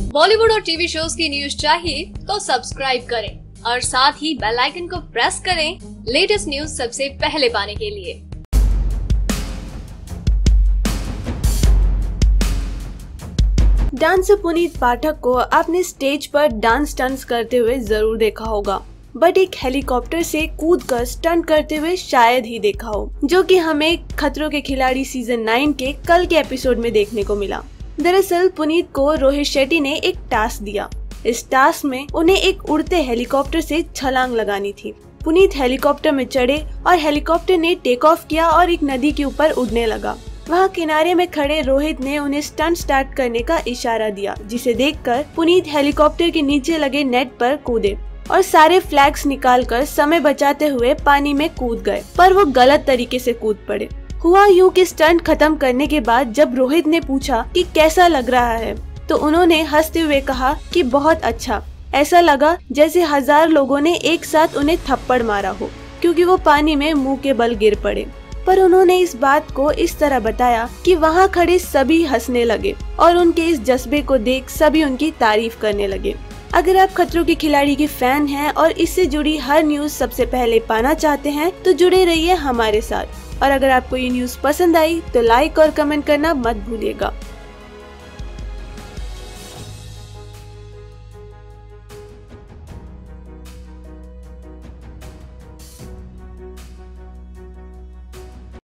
बॉलीवुड और TV shows की news चाहिए तो सब्सक्राइब करें और साथ ही बेल आइकन को प्रेस करें लेटेस्ट न्यूज सबसे पहले पाने के लिए। डांसर पुनीत पाठक को आपने स्टेज पर डांस स्टंट्स करते हुए जरूर देखा होगा, बट एक हेलीकॉप्टर से कूदकर स्टंट करते हुए शायद ही देखा हो, जो कि हमें खतरों के खिलाड़ी सीजन 9 के कल के एपिसोड में देखने को मिला। दरअसल पुनीत को रोहित शेट्टी ने एक टास्क दिया। इस टास्क में उन्हें एक उड़ते हेलीकॉप्टर से छलांग लगानी थी। पुनीत हेलीकॉप्टर में चढ़े और हेलीकॉप्टर ने टेक ऑफ किया और एक नदी के ऊपर उड़ने लगा। वहाँ किनारे में खड़े रोहित ने उन्हें स्टंट स्टार्ट करने का इशारा दिया, जिसे देखकर पुनीत हेलीकॉप्टर के नीचे लगे नेट पर कूदे और सारे फ्लैग्स निकालकर समय बचाते हुए पानी में कूद गए, पर वो गलत तरीके से कूद पड़े। हुआ यूं कि स्टंट खत्म करने के बाद जब रोहित ने पूछा कि कैसा लग रहा है, तो उन्होंने हंसते हुए कहा कि बहुत अच्छा। ऐसा लगा जैसे 1000 लोगों ने एक साथ उन्हें थप्पड़ मारा हो, क्योंकि वो पानी में मुंह के बल गिर पड़े। पर उन्होंने इस बात को इस तरह बताया कि वहाँ खड़े सभी हंसने लगे और उनके इस जज्बे को देख सभी उनकी तारीफ करने लगे। अगर आप खतरों के खिलाड़ी के फैन हैं और इससे जुड़ी हर न्यूज सबसे पहले पाना चाहते हैं तो जुड़े रहिए हमारे साथ। और अगर आपको ये न्यूज पसंद आई तो लाइक और कमेंट करना मत भूलिएगा।